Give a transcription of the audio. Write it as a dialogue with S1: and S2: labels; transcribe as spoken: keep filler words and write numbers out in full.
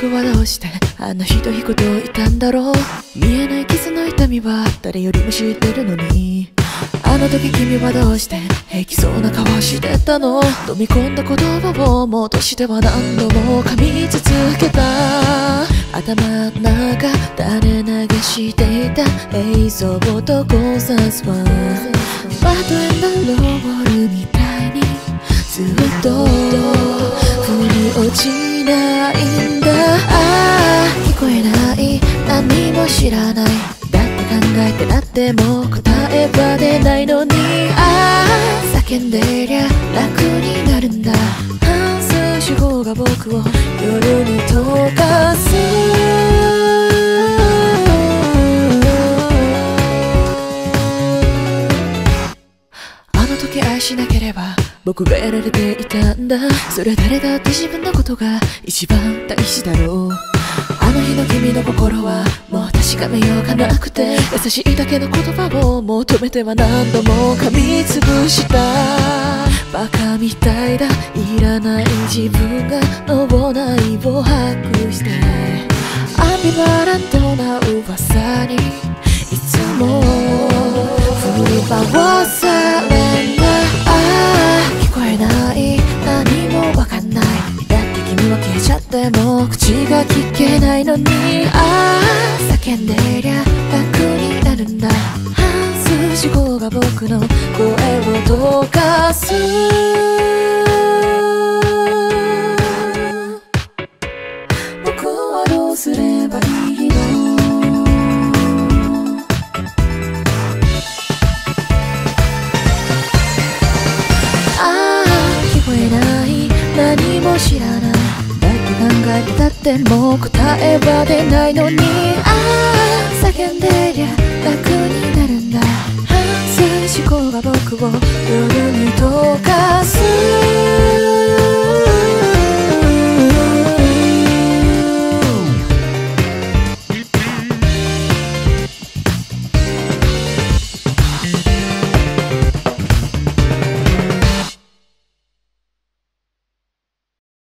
S1: 僕はどうしてあんなひどいことを言ったんだろう。見えない傷の痛みは誰よりも知ってるのに、あの時君はどうして平気そうな顔してたの。飲み込んだ言葉を戻しては何度も噛み続けた。頭の中垂れ流していた映像と考察はバッドエンドロールみたいにずっと腑に落ちないんだ。ああ聞こえない、何も知らない、だって考えてなっても答えは出ないのに、ああ叫んでりゃ楽になるんだ。反数手法が僕を夜に溶かす。あの時愛しなければ僕がやられていたんだ。それは誰だって自分のことが一番大事だろう。あの日の君の心はもう確かめようがなくて、優しいだけの言葉を求めては何度も噛みつぶした。バカみたいだ、いらない自分が脳内を把握して、アンビバラントな噂にいつも振り回された。ああ聞こえない、何もわかんない、だって君は消えちゃっても口が聞けないのに、ああ叫んでりゃ楽になるんだ。反数思考が僕の声を溶かす。僕はどうすればいいの。ああ聞こえない、何も知らない、だって考えてたってもう答えは出ないのに、ああ叫んでりゃ楽になるんだ。反数思考が僕を夜に溶かす。